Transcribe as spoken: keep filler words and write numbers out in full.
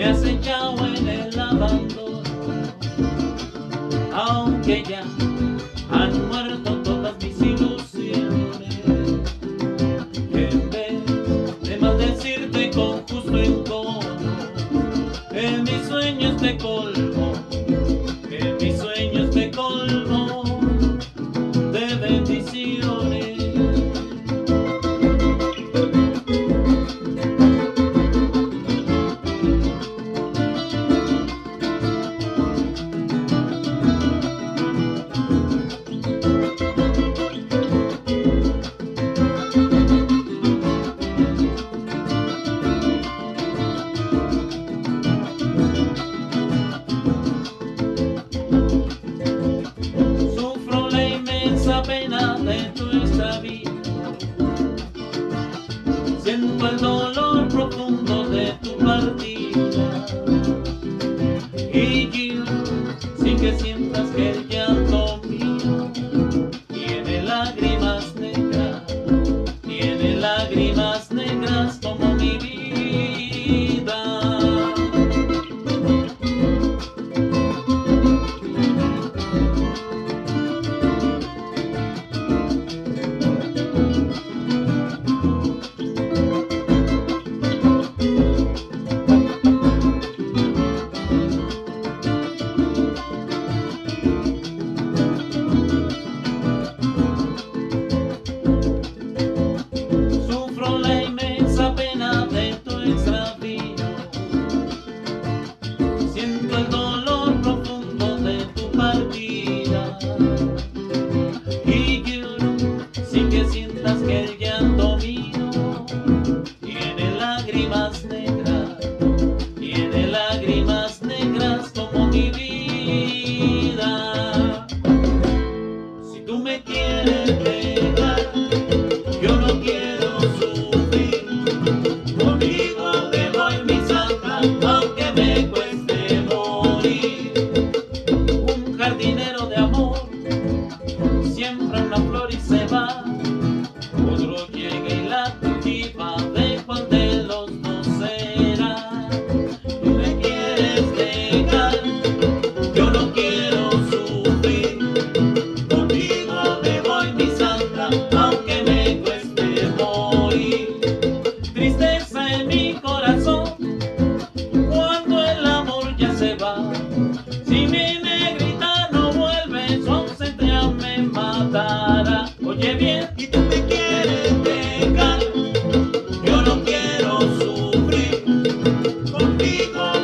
has echado en el abandono, aunque ya han muerto todas mis ilusiones. En vez de maldecirte con justo encono, en mis sueños te colmo, en mis sueños te colmo de bendiciones. Pena de nuestra vida, siento el dolor profundo de tu partida, y yo, sin que sientas que el llanto mío tiene lágrimas negras, tiene lágrimas negras como mi vida. Siento el dolor profundo de tu partida, y lloro sin que sientas que el llanto mío tiene lágrimas negras, tiene lágrimas negras como mi vida. Si tú me quieres dejar, yo no quiero sufrir, conmigo te doy mi santa, aunque me cueste morir. Un jardinero de amor siembra una flor y se va, otro llega y la cultiva, de cuál de los dos será. Tú me quieres dejar, yo no quiero sufrir, contigo me voy mi santa, aunque me cueste morir. Tristeza en mi corazón cuando el amor ya se va, si mi negrita no vuelve, su ausencia me matará. Oye bien, y tú me quieres dejar, yo no quiero sufrir, contigo